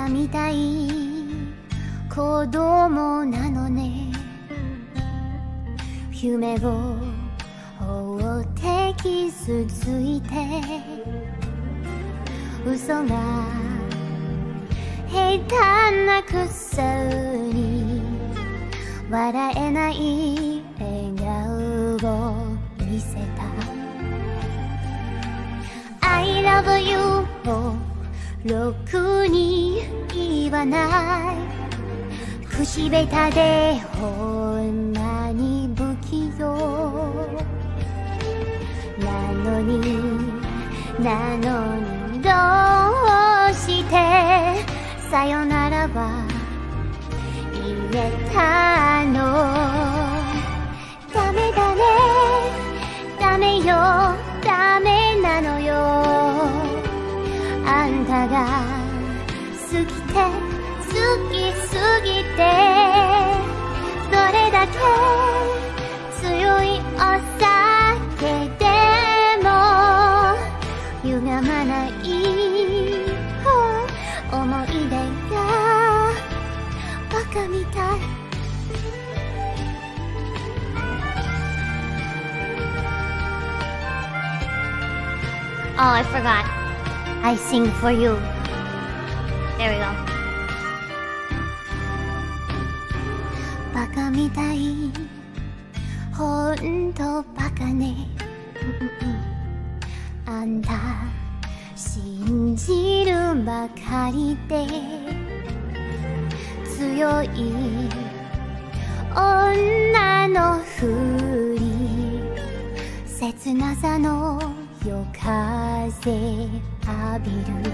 カみたい子供なのね。夢を追って傷ついて嘘が下手なくせに笑えない笑顔を見せた。 I love you をろくに言わない。口下手でほんまに不器用なのにどうしてさよならは言えたの。ダメだね、ダメよ、ダメなのよ。あんたが好きで好きすぎて、どれだけ強いお酒でも歪まない思い出がバカみたい。Oh, I forgot. I sing for you. There we go. バカみたい、ほんとバカね。あんた信じるばかりで強い女のふり、切なさの夜風浴びる。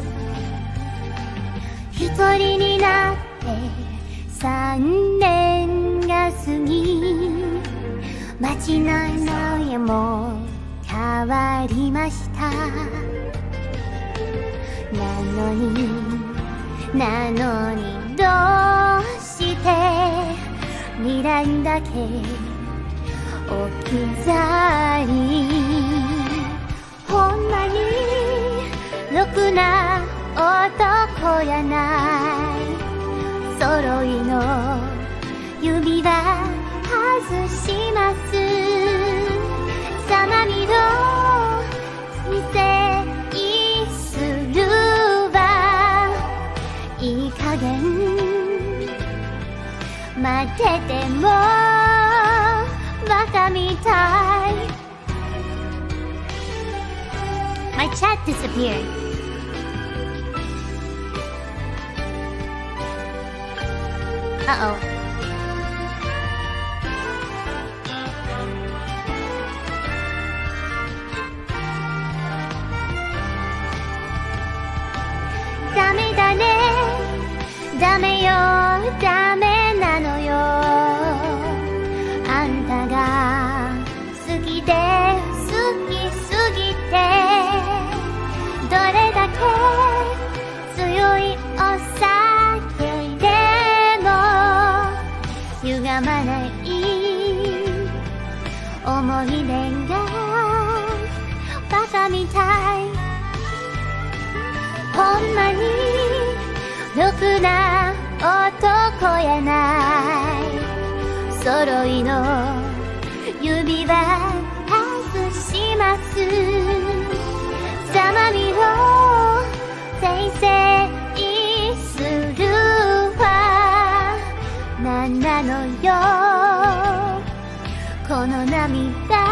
一人になって3年が過ぎ、街の家も変わりました。なのにどうして未来だけ置き去り。ほんまにろくな男やない。揃いの指輪外します。さまみろ失礼するわ。いい加減待っててもバカみたい。 My chat disappeared. Uh-oh. Dame da ne, dame yo, dame na no yo. あんたが好きで好きすぎて、どれだけ強いお酒で歪まない思い出がバカみたい。ほんまにろくな男やない。揃いの指輪外します。さまみを訂正するわ。なんなのよこの涙。